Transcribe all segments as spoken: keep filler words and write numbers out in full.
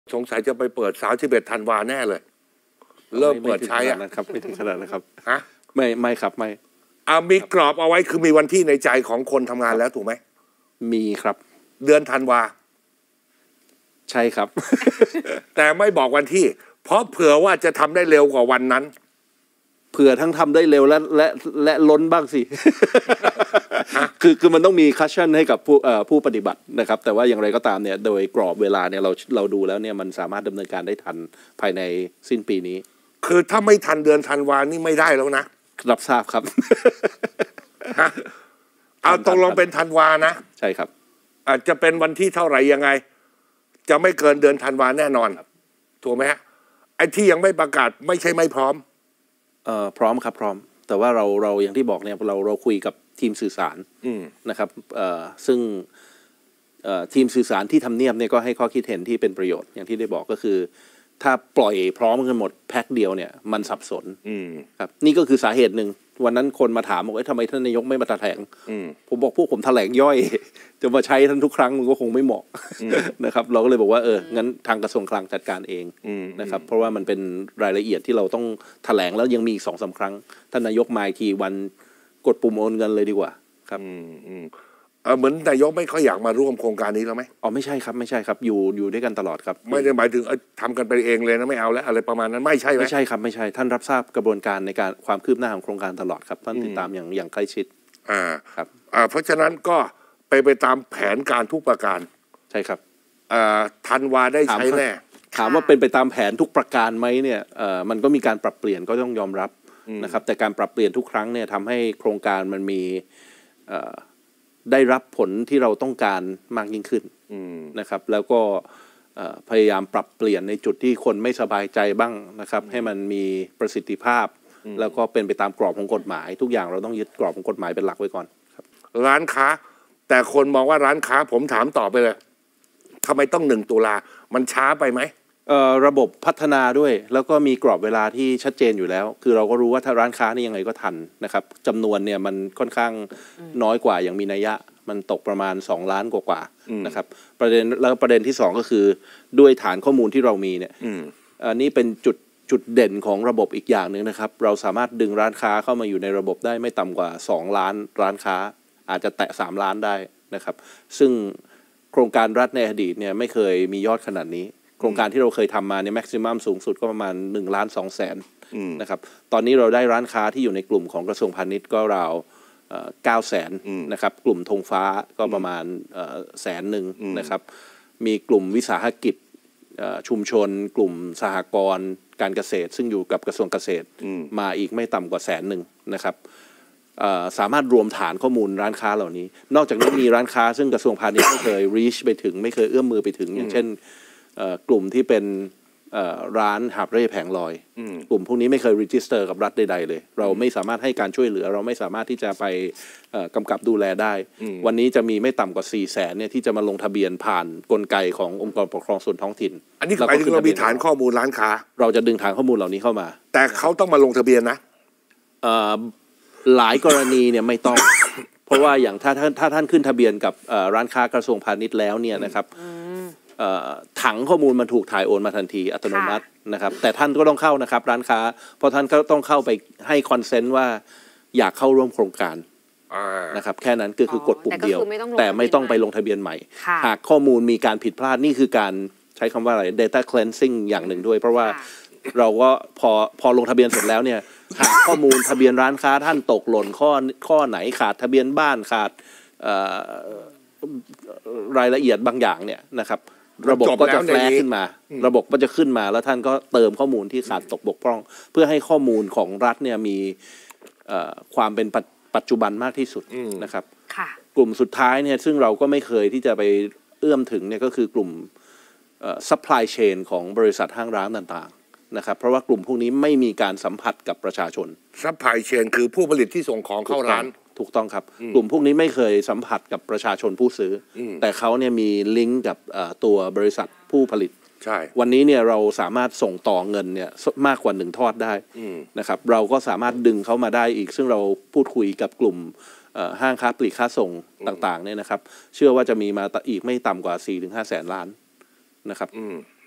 สงสัยจะไปเปิดสามสิบเอ็ดธันวาแน่เลยเริ่มเปิดใช้อ่ะนะครับไม่ถึงขนาดนะครับฮะไม่ไม่ครับไม่อ่ามีกรอบเอาไว้คือมีวันที่ในใจของคนทำงานแล้วถูกไหมมีครับเดือนธันวาใช่ครับแต่ไม่บอกวันที่เพราะเผื่อว่าจะทำได้เร็วกว่าวันนั้นเผื่อทั้งทำได้เร็วและและและล้นบ้างสิ คือคือมันต้องมีคัชชั่นให้กับผู้เอ่อผู้ปฏิบัตินะครับแต่ว่าอย่างไรก็ตามเนี่ยโดยกรอบเวลาเนี่ยเราเราดูแล้วเนี่ยมันสามารถดำเนินการได้ทันภายในสิ้นปีนี้คือถ้าไม่ทันเดือนธันวานี่ไม่ได้แล้วนะรับทราบครับเอาตกลงเป็นธันวานะใช่ครับอาจจะเป็นวันที่เท่าไหร่ยังไงจะไม่เกินเดือนธันวาแน่นอนถูกไหมฮะไอ้ที่ยังไม่ประกาศไม่ใช่ไม่พร้อมเอ่อพร้อมครับพร้อมแต่ว่าเราเราอย่างที่บอกเนี่ยเราเราคุยกับทีมสื่อสารนะครับเอ่อซึ่งเอ่อทีมสื่อสารที่ทำเนียบเนี่ยก็ให้ข้อคิดเห็นที่เป็นประโยชน์อย่างที่ได้บอกก็คือถ้าปล่อยพร้อมกันหมดแพ็คเดียวเนี่ยมันสับสนครับนี่ก็คือสาเหตุหนึ่งวันนั้นคนมาถามบอกว่าทำไมท่านนายกไม่มาแถลงผมบอกพวกผมแถลงย่อยจะมาใช้ท่านทุกครั้งมันก็คงไม่เหมาะนะครับเราก็เลยบอกว่าเอองั้นทางกระทรวงคลังจัดการเองนะครับเพราะว่ามันเป็นรายละเอียดที่เราต้องแถลงแล้วยังมีอีกสองสามครั้งท่านนายกมาอีกทีวันกดปุ่มโอนเงินเลยดีกว่าครับเออเหมือนนายกไม่ค่อยอยากมาร่วมโครงการนี้แล้วไหมอ๋อไม่ใช่ครับไม่ใช่ครับอยู่อยู่ด้วยกันตลอดครับไม่ได้หมายถึงทำกันไปเองเลยนะไม่เอาแล้วอะไรประมาณนั้นไม่ใช่ไหมไม่ใช่ครับไม่ใช่ท่านรับทราบกระบวนการในการความคืบหน้าของโครงการตลอดครับท่านติดตามอย่างอย่างใกล้ชิดอ่าครับอ่าเพราะฉะนั้นก็ไปไปตามแผนการทุกประการใช่ครับอ่าธันวาได้ใช้แน่ถามว่าเป็นไปตามแผนทุกประการไหมเนี่ยเอ่อมันก็มีการปรับเปลี่ยนก็ต้องยอมรับนะครับแต่การปรับเปลี่ยนทุกครั้งเนี่ยทำให้โครงการมันมีเอ่อได้รับผลที่เราต้องการมากยิ่งขึ้นนะครับแล้วก็พยายามปรับเปลี่ยนในจุดที่คนไม่สบายใจบ้างนะครับให้มันมีประสิทธิภาพแล้วก็เป็นไปตามกรอบของกฎหมายทุกอย่างเราต้องยึดกรอบของกฎหมายเป็นหลักไว้ก่อนครับร้านค้าแต่คนมองว่าร้านค้าผมถามต่อไปเลยทำไมต้องหนึ่งตุลามันช้าไปไหมระบบพัฒนาด้วยแล้วก็มีกรอบเวลาที่ชัดเจนอยู่แล้วคือเราก็รู้ว่าถ้าร้านค้านี่ยังไงก็ทันนะครับจำนวนเนี่ยมันค่อนข้างน้อยกว่าอย่างมีนัยยะมันตกประมาณสองล้านกว่าๆนะครับประเด็นแล้วประเด็นที่สองก็คือด้วยฐานข้อมูลที่เรามีเนี่ยอันนี้เป็นจุดจุดเด่นของระบบอีกอย่างหนึ่งนะครับเราสามารถดึงร้านค้าเข้ามาอยู่ในระบบได้ไม่ต่ำกว่าสองล้านร้านค้าอาจจะแตะสามล้านได้นะครับซึ่งโครงการรัฐในอดีตเนี่ยไม่เคยมียอดขนาดนี้โครงการที่เราเคยทำมาเนี่ยแม็กซิมัมสูงสุดก็ประมาณหนึ่งล้านสองแสนนะครับตอนนี้เราได้ร้านค้าที่อยู่ในกลุ่มของกระทรวงพาณิชย์ก็ราวเก้าแสนนะครับกลุ่มธงฟ้าก็ประมาณแสนหนึ่งนะครับมีกลุ่มวิสาหกิจชุมชนกลุ่มสหกรณ์การเกษตรซึ่งอยู่กับกระทรวงเกษตรมาอีกไม่ต่ำกว่าแสนหนึ่งนะครับสามารถรวมฐานข้อมูลร้านค้าเหล่านี้นอกจากนี้มีร้านค้าซึ่งกระทรวงพาณิชย์ไม่เคย reach ไปถึงไม่เคยเอื้อมมือไปถึงอย่างเช่นกลุ่มที่เป็นร้านหาบเร่แผงลอยกลุ่มพวกนี้ไม่เคยรีจิสเตอร์กับรัฐใดๆเลยเราไม่สามารถให้การช่วยเหลือเราไม่สามารถที่จะไปกำกับดูแลได้วันนี้จะมีไม่ต่ำกว่าสี่แสนเนี่ยที่จะมาลงทะเบียนผ่านกลไกขององค์กรปกครองส่วนท้องถิ่นอันนี้หมายถึงเรามีฐานข้อมูลร้านค้าเราจะดึงฐานข้อมูลเหล่านี้เข้ามาแต่เขาต้องมาลงทะเบียนนะหลายกรณีเนี่ยไม่ต้อง เพราะว่าอย่างถ้าถ้าท่านขึ้นทะเบียนกับร้านค้ากระทรวงพาณิชย์แล้วเนี่ยนะครับถังข้อมูลมันถูกถ่ายโอนมาทันทีอัตโนมัตินะครับแต่ท่านก็ต้องเข้านะครับร้านค้าเพราะท่านก็ต้องเข้าไปให้คอนเซนต์ว่าอยากเข้าร่วมโครงการนะครับแค่นั้นก็คือกดปุ่มเดียวแต่ไม่ต้องไปลงทะเบียนใหม่หากข้อมูลมีการผิดพลาดนี่คือการใช้คำว่าอะไร data cleansing อย่างหนึ่งด้วยเพราะว่าเราก็พอพอลงทะเบียนเสร็จแล้วเนี่ยหากข้อมูลทะเบียนร้านค้าท่านตกหล่นข้อข้อไหนขาดทะเบียนบ้านขาดรายละเอียดบางอย่างเนี่ยนะครับระบบก็จะแฟลชขึ้นมาระบบก็จะขึ้นมาแล้วท่านก็เติมข้อมูลที่ขาดตกบกพร่องเพื่อให้ข้อมูลของรัฐเนี่ยมีความเป็นปัจจุบันมากที่สุดนะครับกลุ่มสุดท้ายเนี่ยซึ่งเราก็ไม่เคยที่จะไปเอื้อมถึงเนี่ยก็คือกลุ่ม supply chain ของบริษัทห้างร้านต่างๆนะครับเพราะว่ากลุ่มพวกนี้ไม่มีการสัมผัสกับประชาชน supply chain คือผู้ผลิตที่ส่งของเข้าร้านถูกต้องครับกลุ่มพวกนี้ไม่เคยสัมผัสกับประชาชนผู้ซื้อแต่เขาเนี่ยมีลิงก์กับตัวบริษัทผู้ผลิตใช่วันนี้เนี่ยเราสามารถส่งต่อเงินเนี่ยมากกว่าหนึ่งทอดได้นะครับเราก็สามารถดึงเขามาได้อีกซึ่งเราพูดคุยกับกลุ่มห้างค้าปลีกค้าส่งต่างๆเนี่ยนะครับเชื่อว่าจะมีมาอีกไม่ต่ำกว่า สี่ถึงห้า แสนล้านนะครับ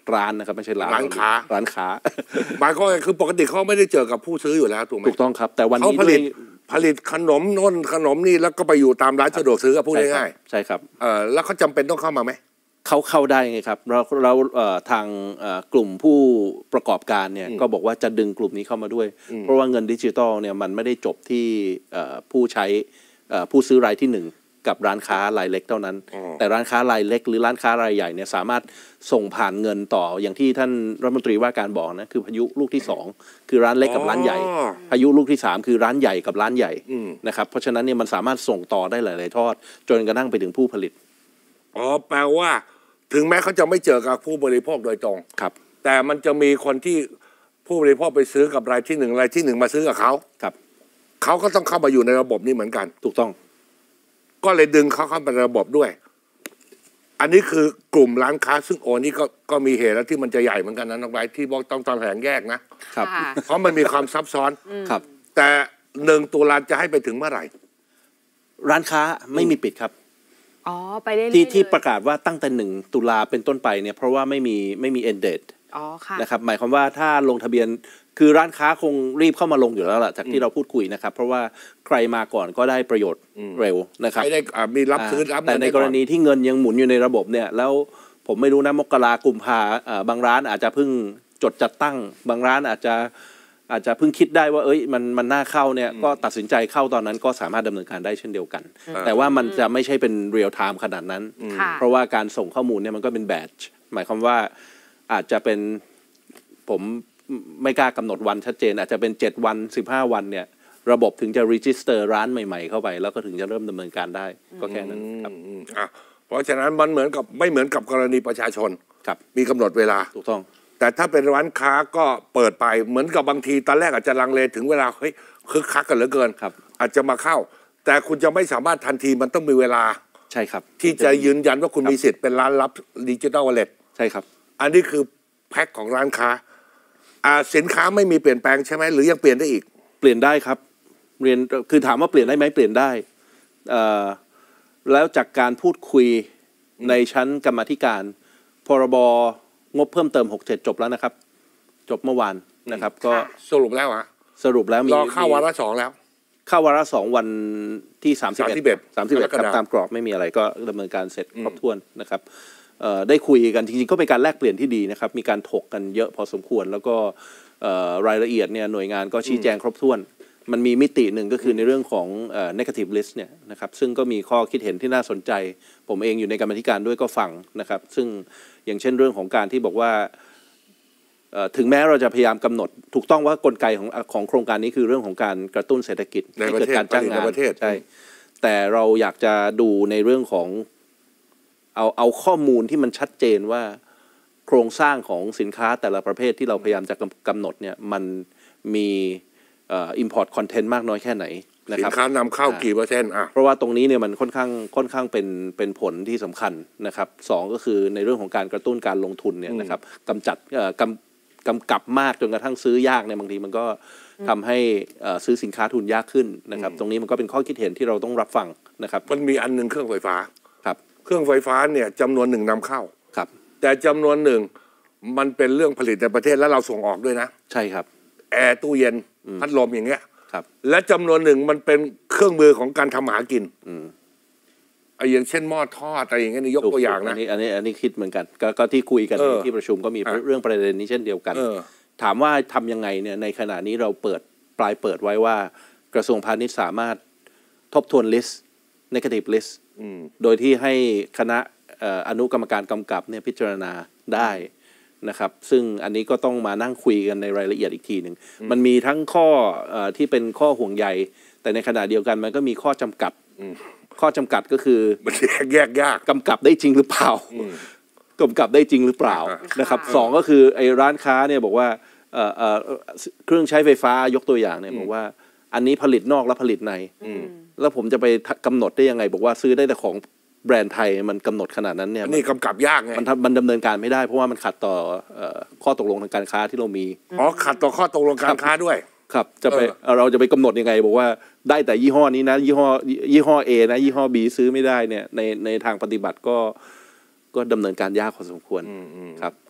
ร้านนะครับไม่ใช่ร้านร้านค้าร้านค้าหมายความว่าคือปกติเขาไม่ได้เจอกับผู้ซื้ออยู่แล้วถูกไหมถูกต้องครับแต่วันเขานี้ผด้วลิยตผลิตขนมโน้นขนมนี่แล้วก็ไปอยู่ตามร้านสะดวกซื้อพูดใช่ครับง่ายใช่ครับๆเออแล้วเขาจำเป็นต้องเข้ามาไหมเขาเข้าได้ไงครับเราเราเอ่อทางเอ่อกลุ่มผู้ประกอบการเนี่ยก็บอกว่าจะดึงกลุ่มนี้เข้ามาด้วย เพราะว่าเงินดิจิทัลเนี่ยมันไม่ได้จบที่เอ่อผู้ใช้เอ่อผู้ซื้อรายที่หนึ่งกับร้านค้ารายเล็กเท่านั้น แต่ร้านค้ารายเล็กหรือร้านค้ารายใหญ่เนี่ยสามารถส่งผ่านเงินต่ออย่างที่ท่านรัฐมนตรีว่าการบอกนะคือพายุลูกที่สองคือร้านเล็กกับร้านใหญ่อ๋อพายุลูกที่สามคือร้านใหญ่กับร้านใหญ่นะครับเพราะฉะนั้นเนี่ยมันสามารถส่งต่อได้หลายๆทอดจนกระทั่งไปถึงผู้ผลิตอ๋อแปลว่า ถึงแม้เขาจะไม่เจอกับผู้บริโภคโดยตรงครับแต่มันจะมีคนที่ผู้บริโภคไปซื้อกับรายที่หนึ่งรายที่หนึ่งมาซื้อกับเขาครับเขาก็ต้องเข้ามาอยู่ในระบบนี้เหมือนกันถูกต้องก็เลยดึงเขาเข้ามาในระบบด้วย อันนี้คือกลุ่มร้านค้าซึ่งโอนี่ก็ก็มีเหตุแล้วที่มันจะใหญ่เหมือนกันนะน้องไบร์ทที่บอกต้องตอนแถลงแยกนะครับค่ะเพราะมันมีความซับซ้อนครับแต่หนึ่งตุลาจะให้ไปถึงเมื่อไหร่ร้านค้าไม่มีปิดครับอ๋อไปได้เลยที่ที่ประกาศว่าตั้งแต่หนึ่งตุลาเป็นต้นไปเนี่ยเพราะว่าไม่มีไม่มี end date อ๋อค่ะนะครับหมายความว่าถ้าลงทะเบียนคือร้านค้าคงรีบเข้ามาลงอยู่แล้วล่ะจากที่เราพูดคุยนะครับ เพราะว่าใครมาก่อนก็ได้ประโยชน์เร็วนะครับไม่ได้อ่ามีรับซื้อรับแต่ในกรณีที่เงินยังหมุนอยู่ในระบบเนี่ยแล้วผมไม่รู้นะมกรากุมภาเอ่อบางร้านอาจจะเพิ่งจดจัดตั้ง บางร้านอาจจะอาจจะเพิ่งคิดได้ว่าเอ้ยมันมันน่าเข้าเนี่ยก็ตัดสินใจเข้าตอนนั้นก็สามารถดำเนินการได้เช่นเดียวกัน แต่ว่ามันจะไม่ใช่เป็นเรียลไทม์ขนาดนั้นค่ะเพราะว่าการส่งข้อมูลเนี่ยมันก็เป็นแบตช์หมายความว่าอาจจะเป็นผมไม่กล้ากำหนดวันชัดเจน อาจจะเป็นเจ็ดวันสิบห้าวันเนี่ยระบบถึงจะรีจิสเตอร์ร้านใหม่ๆเข้าไปแล้วก็ถึงจะเริ่มดำเนินการได้ก็แค่นั้นครับอืมอ่ะเพราะฉะนั้นมันเหมือนกับไม่เหมือนกับกรณีประชาชนครับมีกำหนดเวลาถูกต้องแต่ถ้าเป็นร้านค้าก็เปิดไปเหมือนกับบางทีตอนแรกอาจจะลังเลถึงเวลาเฮ้ยคึกคักกันเหลือเกินครับอาจจะมาเข้า แต่คุณจะไม่สามารถทันทีมันต้องมีเวลาใช่ครับที่จะยืนยันว่าคุณมีสิทธิ์เป็นร้านรับดิจิทัลวอลเล็ตใช่ครับอันนี้คือแพ็คของร้านค้าอ่าสินค้าไม่มีเปลี่ยนแปลงใช่ไหมหรือยังเปลี่ยนได้อีกเปลี่ยนได้ครับเรียนคือถามว่าเปลี่ยนได้ไหมเปลี่ยนได้เอ่อแล้วจากการพูดคุยในชั้นกรรมาธิการพรบงบเพิ่มเติมหกเจ็ดจบแล้วนะครับ จบเมื่อวานนะครับ ก็สรุปแล้วฮะสรุปแล้วมีรอเข้าวาระสองแล้วเข้าวาระสองวันที่สามสิบเอ็ด 31 สามสิบเอ็ดกรกฎาคมครับตามกรอบไม่มีอะไรก็ดำเนินการเสร็จครบถ้วนนะครับเอ่อได้คุยกันจริงๆก็เป็นการแลกเปลี่ยนที่ดีนะครับมีการถกกันเยอะพอสมควร แล้วก็เอ่อรายละเอียดเนี่ยหน่วยงานก็ชี้แจงครบถ้วน มันมีมิติหนึ่งก็คือในเรื่องของเอ่อ negative list เนี่ยนะครับซึ่งก็มีข้อคิดเห็นที่น่าสนใจ ผมเองอยู่ในกรรมาธิการด้วยก็ฟังนะครับซึ่งอย่างเช่นเรื่องของการที่บอกว่าเอ่อถึงแม้เราจะพยายามกำหนดถูกต้องว่ากลไกของของโครงการนี้คือเรื่องของการกระตุ้นเศรษฐกิจในให้ประเกิดเทศการจ้างงานในประเทศใช่แต่เราอยากจะดูในเรื่องของเอาเอาข้อมูลที่มันชัดเจนว่าโครงสร้างของสินค้าแต่ละประเภทที่เราพยายามจะกำหนดเนี่ยมันมีเอ่อ import content มากน้อยแค่ไหนนะสิคน รับค้านำเข้ากี่เปอร์เซ็นต์อ่ะเพราะว่าตรงนี้เนี่ยมันค่อนข้างค่อนข้างเป็นเป็นผลที่สำคัญนะครับสองก็คือในเรื่องของการกระตุ้นการลงทุนเนี่ยนะครับกำจัดเอ่อกำกำกับมากจนกระทั่งซื้อยากเนี่ยบางทีมันก็ทำให้เอ่อซื้อสินค้าทุนยากขึ้นนะครับตรงนี้มันก็เป็นข้อคิดเห็นที่เราต้องรับฟังนะครับมันมีอันหนึ่งเครื่องไฟฟ้าครับเครื่องไฟฟ้าเนี่ยจำนวนหนึ่งนำเข้าครับแต่จำนวนหนึ่งมันเป็นเรื่องผลิตในประเทศแล้วเราส่งออกด้วยนะใช่ครับแอร์ตู้เย็นพัดลมอย่างเงี้ยครับและจำนวนหนึ่งมันเป็นเครื่องมือของการทำหากินอืมไอ้อย่างเช่นหม้อทอดอะไรอย่างเงี้ยนี่ยกตัวอย่างนะอันนี้อันนี้อันนี้คิดเหมือนกันก็ก็ที่คุยกันเออที่ประชุมก็มีอ่ะเรื่องประเด็นนี้เช่นเดียวกันเออถามว่าทำยังไงเนี่ยในขณะนี้เราเปิดปลายเปิดไว้ว่ากระทรวงพาณิชย์สามารถทบทวน list negative list อืมโดยที่ให้คณะเอ่ออนุกรรมการกำกับเนี่ยพิจารณาได้นะครับซึ่งอันนี้ก็ต้องมานั่งคุยกันในรายละเอียดอีกทีหนึ่งมันมีทั้งข้อเอ่อที่เป็นข้อห่วงใยแต่ในขณะเดียวกันมันก็มีข้อจำกัดข้อจำกัดก็คือมันแยกแยกยากกำกับได้จริงหรือเปล่า กำกับได้จริงหรือเปล่าอ่านะครับค่ะสองก็คือไอ้ร้านค้าเนี่ยบอกว่าเอ่อเอ่อเครื่องใช้ไฟฟ้ายกตัวอย่างเนี่ยบอกว่าอันนี้ผลิตนอกและผลิตในแล้วผมจะไปกำหนดได้ยังไง บอกว่าซื้อได้แต่ของแบรนด์ไทยมันกำหนดขนาดนั้นเนี่ยนี่กำกับยากไงมันทำมันดำเนินการไม่ได้เพราะว่ามันขัดต่อเอ่อข้อตกลงทางการค้าที่เรามีอ๋อขัดต่อข้อตกลงการค้าด้วยครับจะไปเออเราจะไปกำหนดยังไง บอกว่าได้แต่ยี่ห้อนี้นะยี่ห้อยี่ห้อ A นะยี่ห้อ B ซื้อไม่ได้เนี่ยในในทางปฏิบัติก็ก็ดำเนินการยากพอสมควรครับ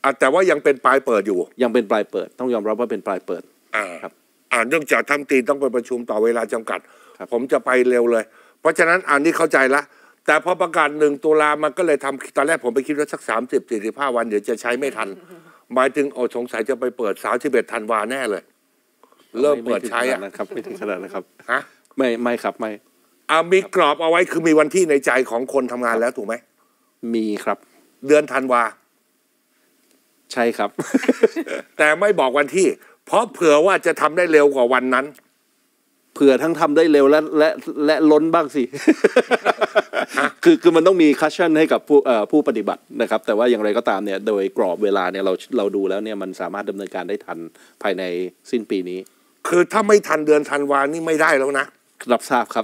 อ่ะแต่ว่ายังเป็นปลายเปิดอยู่ยังเป็นปลายเปิดต้องยอมรับว่าเป็นปลายเปิดอ่าครับอ่าเนื่องจากท่านตีต้องไปประชุมต่อเวลาจำกัดผมจะไปเร็วเลยเพราะฉะนั้นอันนี้เข้าใจละแต่พอประกาศหนึ่งตุลามันก็เลยทำตอนแรกผมไปคิดว่าสักสามสิบสี่สิบห้าวันเดี๋ยวจะใช้ไม่ทันหมายถึงโอ้สงสัยจะไปเปิดสามสิบเอ็ดธันวาแน่เลยเริ่มเปิดใช้อ่ะนะครับไม่ถึงขนาดนะครับฮะไม่ไม่ครับไม่อ่ามีกรอบเอาไว้คือมีวันที่ในใจของคนทำงานแล้วถูกไหมมีครับเดือนธันวาใช่ครับแต่ไม่บอกวันที่เพราะเผื่อว่าจะทำได้เร็วกว่าวันนั้นเผื่อทั้งทำได้เร็วและและและล้นบ้างสิ คือคือมันต้องมีคัชชั่นให้กับผู้เอ่อผู้ปฏิบัตินะครับแต่ว่าอย่างไรก็ตามเนี่ยโดยกรอบเวลาเนี่ยเราเราดูแล้วเนี่ยมันสามารถดำเนินการได้ทันภายในสิ้นปีนี้คือถ้าไม่ทันเดือนธันวานี่ไม่ได้แล้วนะรับทราบครับ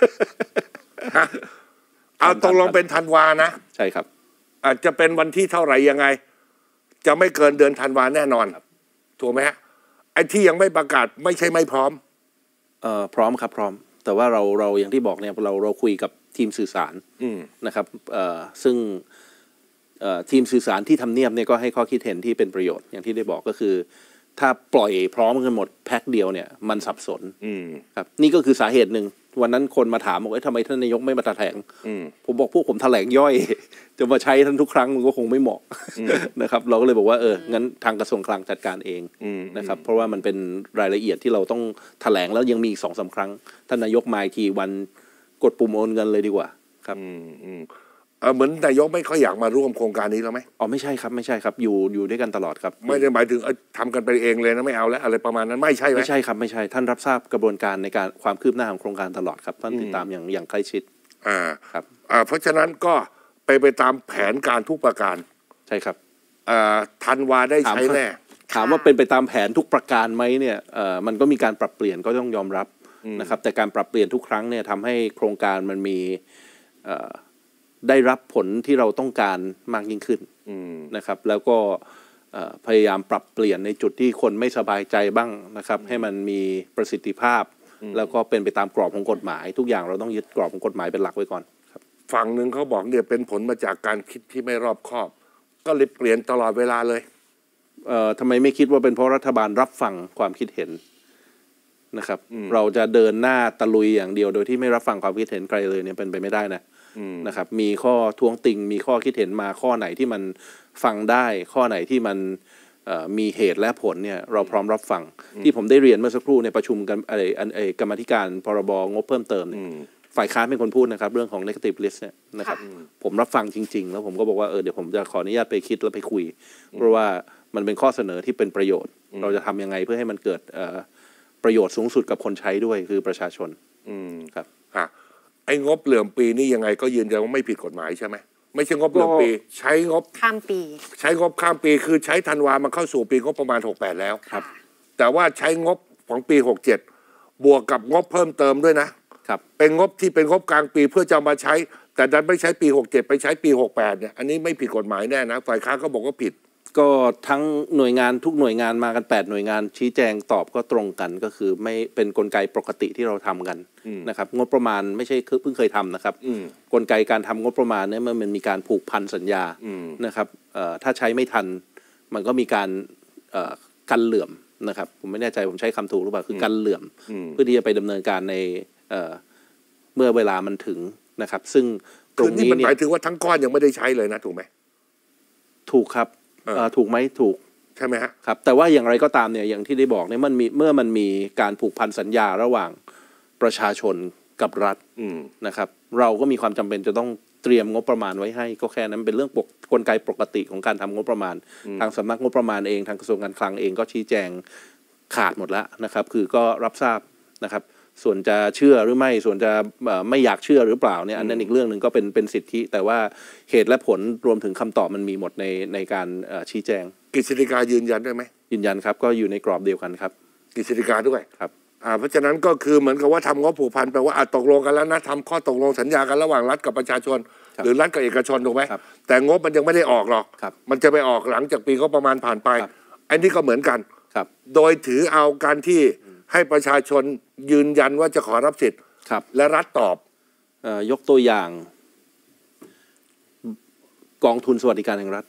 เอาตกลงเป็นธันวานะใช่ครับอาจจะเป็นวันที่เท่าไหร่ยังไงจะไม่เกินเดือนธันวาแน่นอนถูกไหมฮะไอ้ที่ยังไม่ประกาศไม่ใช่ไม่พร้อมเอ่อพร้อมครับพร้อมแต่ว่าเราเราอย่างที่บอกเนี่ยเราเราคุยกับทีมสื่อสารนะครับเอ่อซึ่งเอ่อทีมสื่อสารที่ทำเนียบเนี่ยก็ให้ข้อคิดเห็นที่เป็นประโยชน์อย่างที่ได้บอกก็คือถ้าปล่อยพร้อมกันหมดแพ็คเดียวเนี่ยมันสับสนครับนี่ก็คือสาเหตุหนึ่งวันนั้นคนมาถามบอกว่าทำไมท่านนายกไม่มาแถลงผมบอกพวกผมแถลงย่อยจะมาใช้ท่านทุกครั้งมันก็คงไม่เหมาะนะครับเราก็เลยบอกว่าเอองั้นทางกระทรวงคลังจัดการเองนะครับเพราะว่ามันเป็นรายละเอียดที่เราต้องแถลงแล้วยังมีอีกสองสามครั้งท่านนายกมาอีกทีวันกดปุ่มโอนเงินเลยดีกว่าครับเออเหมือนนายกไม่ค่อยอยากมาร่วมโครงการนี้แล้วไหมอ๋อไม่ใช่ครับไม่ใช่ครับอยู่อยู่ด้วยกันตลอดครับไม่ได้หมายถึงทำกันไปเองเลยนะไม่เอาแล้วอะไรประมาณนั้นไม่ใช่ไหมไม่ใช่ครับไม่ใช่ท่านรับทราบกระบวนการในการความคืบหน้าของโครงการตลอดครับท่านติดตามอย่างอย่างใกล้ชิดอ่าครับอ่าเพราะฉะนั้นก็ไปไปตามแผนการทุกประการใช่ครับอ่าธันวาได้ใช้แน่ถามว่าเป็นไปตามแผนทุกประการไหมเนี่ยเอ่อมันก็มีการปรับเปลี่ยนก็ต้องยอมรับนะครับแต่การปรับเปลี่ยนทุกครั้งเนี่ยทำให้โครงการมันมีเอ่อได้รับผลที่เราต้องการมากยิ่งขึ้นนะครับแล้วก็พยายามปรับเปลี่ยนในจุดที่คนไม่สบายใจบ้างนะครับให้มันมีประสิทธิภาพแล้วก็เป็นไปตามกรอบของกฎหมายทุกอย่างเราต้องยึดกรอบของกฎหมายเป็นหลักไว้ก่อนครับฝั่งหนึ่งเขาบอกเนี่ยเป็นผลมาจากการคิดที่ไม่รอบคอบก็เลยเปลี่ยนตลอดเวลาเลยเอ่อทำไมไม่คิดว่าเป็นเพราะรัฐบาลรับฟังความคิดเห็นนะครับเราจะเดินหน้าตะลุยอย่างเดียวโดยที่ไม่รับฟังความคิดเห็นใครเลยเนี่ยเป็นไปไม่ได้นะนะครับมีข้อท้วงติงมีข้อคิดเห็นมาข้อไหนที่มันฟังได้ข้อไหนที่มันมีเหตุและผลเนี่ยเราพร้อมรับฟังที่ผมได้เรียนเมื่อสักครู่ในประชุมกันอะไรไอ้กรรมธิการพรบงบเพิ่มเติมเนี่ยฝ่ายค้านเป็นคนพูดนะครับเรื่องของ negative list เนี่ยนะครับผมรับฟังจริงๆแล้วผมก็บอกว่าเออเดี๋ยวผมจะขออนุญาตไปคิดแล้วไปคุยเพราะว่ามันเป็นข้อเสนอที่เป็นประโยชน์เราจะทำยังไงเพื่อให้มันเกิดประโยชน์สูงสุดกับคนใช้ด้วยคือประชาชนครับไอ้งบเหลื่อมปีนี่ยังไงก็ยืนยันว่าไม่ผิดกฎหมายใช่ไหมไม่ใช่งบเหลื่อมปีใช้งบข้ามปีใช้งบข้ามปีคือใช้ธันวามาเข้าสู่ปีงบประมาณหกสิบแปดแล้วครับแต่ว่าใช้งบของปีหกสิบเจ็ดบวกกับงบเพิ่มเติมด้วยนะครับเป็นงบที่เป็นงบกลางปีเพื่อจะมาใช้แต่ดันไม่ใช้ปีหกสิบเจ็ดไปใช้ปีหกสิบแปดเนี่ยอันนี้ไม่ผิดกฎหมายแน่นะฝ่ายค้านก็บอกว่าผิดก็ทั้งหน่วยงานทุกหน่วยงานมากันแปดหน่วยงานชี้แจงตอบก็ตรงกันก็คือไม่เป็นกลไกปกติที่เราทำกันนะครับงบประมาณไม่ใช่เพิ่งเคยทำนะครับกลไกการทำงบประมาณเนี่ยมันมีการผูกพันสัญญานะครับถ้าใช้ไม่ทันมันก็มีการกันเหลื่อมนะครับผมไม่แน่ใจผมใช้คำถูกหรือเปล่าคือกันเหลื่อมเพื่อที่จะไปดำเนินการในเมื่อเวลามันถึงนะครับซึ่งตรงนี้มันหมายถึงว่าทั้งก้อนยังไม่ได้ใช้เลยนะถูกไหมถูกครับถูกไหมถูกใช่ไหมฮะครับแต่ว่าอย่างไรก็ตามเนี่ยอย่างที่ได้บอกเนี่ยมันมีเมื่อมันมีการผูกพันสัญญาระหว่างประชาชนกับรัฐนะครับเราก็มีความจำเป็นจะต้องเตรียมงบประมาณไว้ให้ก็แค่นั้นเป็นเรื่องปกกลไกปกติของการทำงบประมาณทางสำนักงบประมาณเองทางกระทรวงการคลังเองก็ชี้แจงขาดหมดแล้วนะครับคือก็รับทราบนะครับส่วนจะเชื่อหรือไม่ส่วนจะไม่อยากเชื่อหรือเปล่าเนี่ยอันนั้นอีกเรื่องหนึ่งก็เป็นเป็นสิทธิแต่ว่าเหตุและผลรวมถึงคำตอบมันมีหมดในในการชี้แจงกฤษฎีกายืนยันได้ไหมยืนยันครับก็อยู่ในกรอบเดียวกันครับกฤษฎีกาด้วยครับอ่าเพราะฉะนั้นก็คือเหมือนกับว่าทำงบผูกพันแปลว่าตกลงกันแล้วนะทำข้อตกลงสัญญากันระหว่างรัฐกับประชาชนหรือรัฐกับเอกชนถูกไหมแต่งบมันยังไม่ได้ออกหรอกมันจะไปออกหลังจากปีก็ประมาณผ่านไปอันนี้ก็เหมือนกันโดยถือเอาการที่ให้ประชาชนยืนยันว่าจะขอรับสิทธิ์และรัฐตอบเอ่อยกตัวอย่างกองทุนสวัสดิการแห่งรัฐ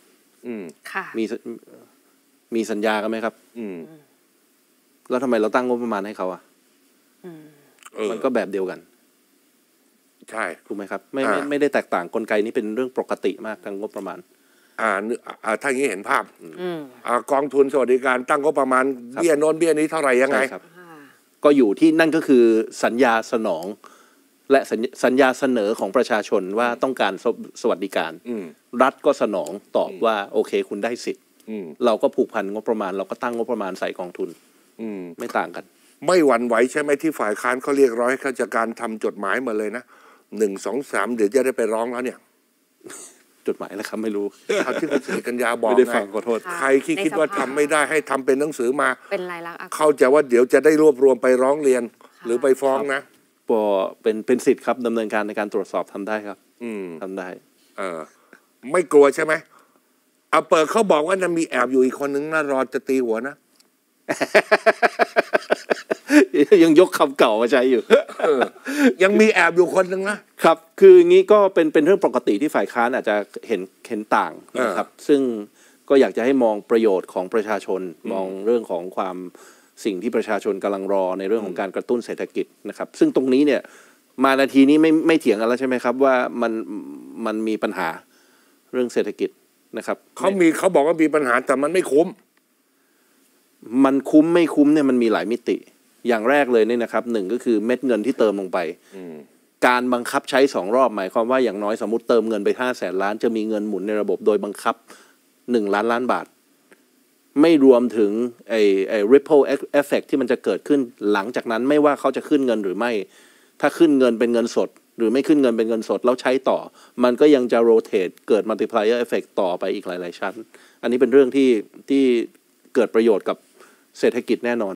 อืมค่ะมีมีสัญญากันไหมครับอืมแล้วทำไมเราตั้งงบประมาณให้เขาอ่ะอืมเออมันก็แบบเดียวกันใช่ถูกไหมครับไม่ไม่อ่าไม่ได้แตกต่างกลไกนี้เป็นเรื่องปกติมากทางงบประมาณอ่านึกอ่าถ้าอย่างนี้เห็นภาพอืมอ่ากองทุนสวัสดิการตั้งงบประมาณครับเบี้ยโน้นเบี้ยนี้เท่าไหร่ยังไงใช่ครับค่ะก็อยู่ที่นั่นก็คือสัญญาสนอง และสัญญสัญญาเสนอของประชาชนว่าต้องการสสวัสดิการอืมรัฐก็สนองตอบว่าโอเคคุณได้สิทธิ์อืมเราก็ผูกพันงบประมาณ เราก็ตั้งงบประมาณใส่กองทุนอืมไม่ต่างกันไม่หวั่นไหวใช่ไหมที่ฝ่ายค้านเขาเรียกร้องให้ข้าราชการทำจดหมายมาเลยนะหนึ่งสองสามเดี๋ยวจะได้ไปร้องแล้วเนี่ยจดหมายนะครับไม่รู้เอาที่คุณสิริกัญญาบอกไม่ได้ไงฟังขอโทษใครที่คิดว่าทำไม่ได้ให้ทำเป็นหนังสือมาเป็นลายลักษณ์อักษรเข้าใจว่าเดี๋ยวจะได้รวบรวมไปร้องเรียน หรือไปฟ้องนะปอเป็นเป็นสิทธิ์ครับดำเนินการในการตรวจสอบทำได้ครับอืมทำได้เออ ไม่กลัวใช่ไหมเอาเปิดเขาบอกว่านะมีแอบอยู่อีกคนนึงน่ารอจะตีหัวนะยังยกคำเก่ามาใช้อยู่เออ ยังมีแอบอยู่คนนึงนะครับคืออย่างนี้ก็เป็นเป็นเรื่องปกติที่ฝ่ายค้านอาจจะเห็นเห็นต่างนะครับ ซึ่งก็อยากจะให้มองประโยชน์ของประชาชน มองเรื่องของความสิ่งที่ประชาชนกำลังรอในเรื่องของการกระตุ้นเศรษฐกิจนะครับ ซึ่งตรงนี้เนี่ยมานาทีนี้ไม่ไม่เถียงกันแล้วใช่ไหมครับว่ามันมันมีปัญหาเรื่องเศรษฐกิจนะครับเขามีเขาบอกว่ามีปัญหาแต่มันไม่คุ้มมันคุ้มไม่คุ้มเนี่ยมันมีหลายมิติ อย่างแรกเลยเนี่ยนะครับหนึ่งก็คือเม็ดเงินที่เติมลงไป การบังคับใช้สองรอบหมายความว่าอย่างน้อยสมมติเติมเงินไปห้าแสนล้านจะมีเงินหมุนในระบบโดยบังคับหนึ่งล้านล้านบาท ไม่รวมถึงไอ้ไอ้ ripple effect ที่มันจะเกิดขึ้นหลังจากนั้นไม่ว่าเขาจะขึ้นเงินหรือไม่ ถ้าขึ้นเงินเป็นเงินสด หรือไม่ขึ้นเงินเป็นเงินสดแล้วใช้ต่อ มันก็ยังจะ rotate เกิด multiplier effect ต่อไปอีกหลายๆชั้น อันนี้เป็นเรื่องที่ที่เกิดประโยชน์กับเศรษฐกิจแน่นอน